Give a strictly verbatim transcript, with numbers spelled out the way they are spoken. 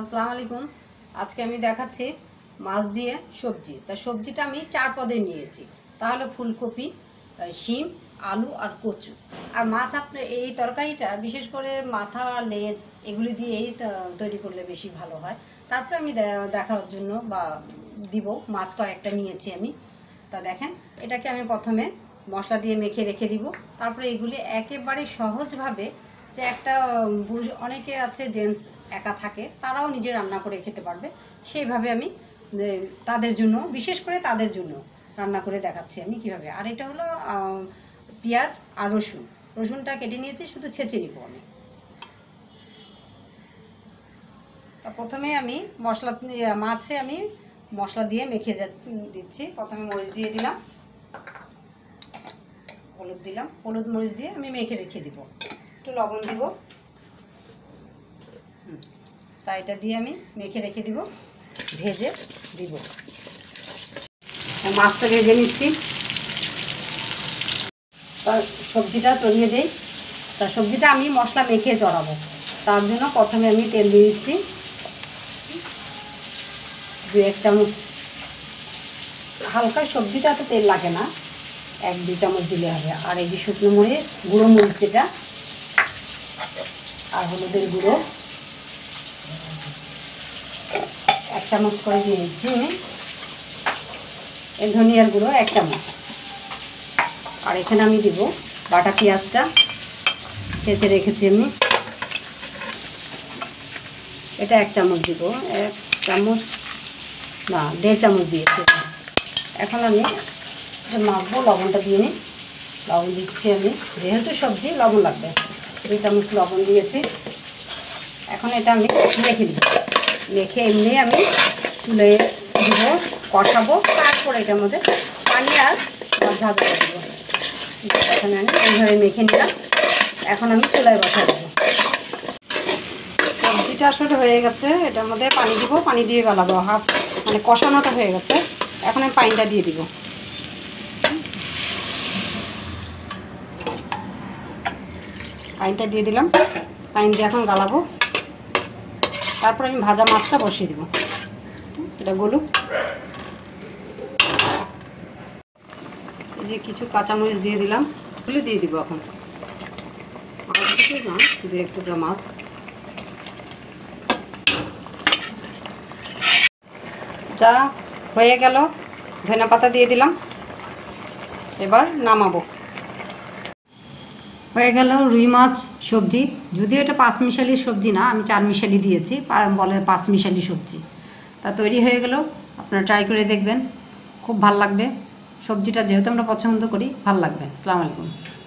আসসালামু আলাইকুম। আজকে আমি দেখাচ্ছি মাছ দিয়ে সবজি। তা সবজিটা আমি চার পদের নিয়েছি। তাহলে ফুলকপি, শিম, আলু আর কচু। আর মাছ আপনি এই তরকারিটা বিশেষ করে মাথা লেজ এগুলি দিয়েই তৈরি করলে বেশি ভালো হয়। তারপরে আমি দেখার জন্য বা দিব মাছ কয়েকটা নিয়েছি আমি। তা দেখেন, এটাকে আমি প্রথমে মশলা দিয়ে মেখে রেখে দিব। তারপরে এগুলি একেবারে সহজভাবে, যে একটা অনেকে আছে জেন্টস একা থাকে, তারাও নিজে রান্না করে খেতে পারবে, সেইভাবে আমি তাদের জন্য, বিশেষ করে তাদের জন্য রান্না করে দেখাচ্ছি আমি কিভাবে। আর এটা হলো পেঁয়াজ আর রসুন। রসুনটা কেটে নিয়েছি, শুধু ছেঁচে নিব আমি। তা প্রথমে আমি মশলা মাছে আমি মশলা দিয়ে মেখে দিচ্ছি। প্রথমে মরিচ দিয়ে দিলাম, হলুদ দিলাম, হলুদ মরিচ দিয়ে আমি মেখে রেখে দিব। একটু লবণ দিব, তা এটা দিয়ে আমি মেখে রেখে দিব, ভেজে দিব। মাছটা ভেজে নিচ্ছি, তার সবজিটা চড়িয়ে দিই। তা সবজিটা আমি মশলা মেখে চড়াবো, তার জন্য প্রথমে আমি তেল দিয়ে দিচ্ছি দু এক চামচ। হালকা সবজিটা এত তেল লাগে না, এক দুই চামচ দিলে হবে। আর এই যে শুকনো মরিচ, গুঁড়ো মরিচ যেটা, আর হলুদের গুঁড়ো এক চামচ করে দিয়ে দিচ্ছি আমি। এই ধনিয়ার গুঁড়ো এক চামচ। আর এখানে আমি দিব বাটা পেঁয়াজটা কেটে রেখেছি আমি, এটা এক চামচ দিব। এক চামচ না, দেড় চামচ দিয়েছি। এখন আমি মাখবো, লবণটা দিয়ে নিই। লবণ দিচ্ছি আমি, যেহেতু সবজি লবণ লাগবে। দুই চামচ লবণ দিয়েছি। এখন এটা আমি মেখে দিব। মেখে এমনি আমি তুলে দিব, কষাবো। তারপর এটার মধ্যে পানি আর ভাজা দেবো। এখন আমি এইভাবে মেখে নিলাম। এখন আমি চুলায় বসা দেবো। সবজিটা আসলে হয়ে গেছে, এটার মধ্যে পানি দিব, পানি দিয়ে গালাবো। হাফ মানে কষানোটা হয়ে গেছে। এখন আমি পানিটা দিয়ে দিব। পানিটা দিয়ে দিলাম, পানি দিয়ে এখন গালাবো। তারপর আমি ভাজা মাছটা বসিয়ে দিব, এটা গলুক। এই যে কিছু কাঁচামরিচ দিয়ে দিলাম, এগুলো দিয়ে দিব এখন। মাছ কিছু না, দু এক টুকরা মাছ। যা হয়ে গেল, ধনিয়া পাতা দিয়ে দিলাম। এবার নামাবো। হয়ে গেল রুই মাছ সবজি। যদিও এটা পাঁচ মিশালি সবজি না, আমি চার মিশালি দিয়েছি, বলে পাঁচ মিশালি সবজি। তা তৈরি হয়ে গেল। আপনারা ট্রাই করে দেখবেন, খুব ভাল লাগবে। সবজিটা যেহেতু আমরা পছন্দ করি, ভাল লাগবে। আসসালামু আলাইকুম।